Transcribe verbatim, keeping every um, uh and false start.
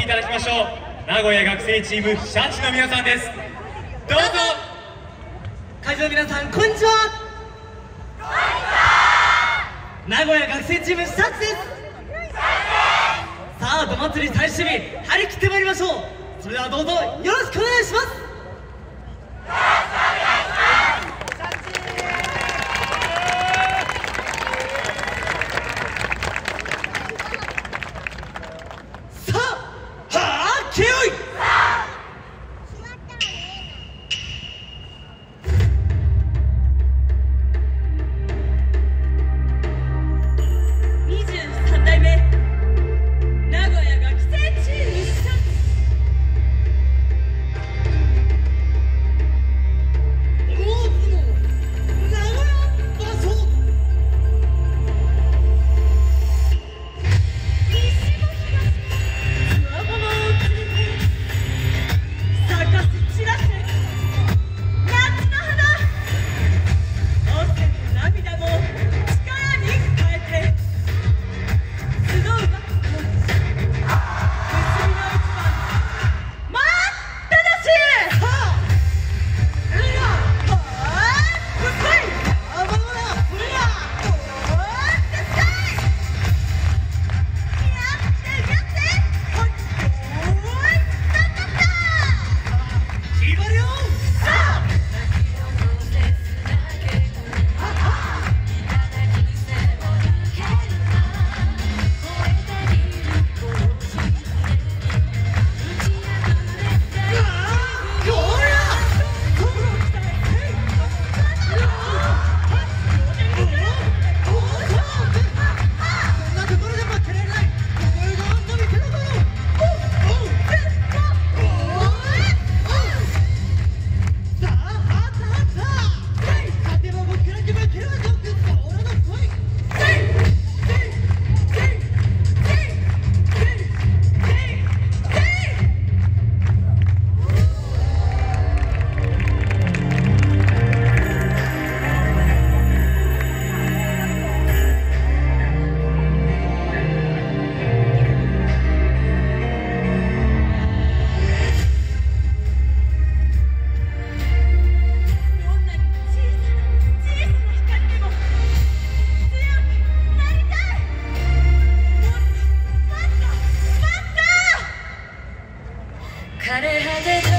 いただきましょう。名古屋学生チームシャチの皆さんです。どうぞ。 会場の皆さん、こんにちは。名古屋学生チームシャチです。さあ、ど祭り最終日、張り切ってまいりましょう。それではどうぞよろしくお願いします。 枯れ果てた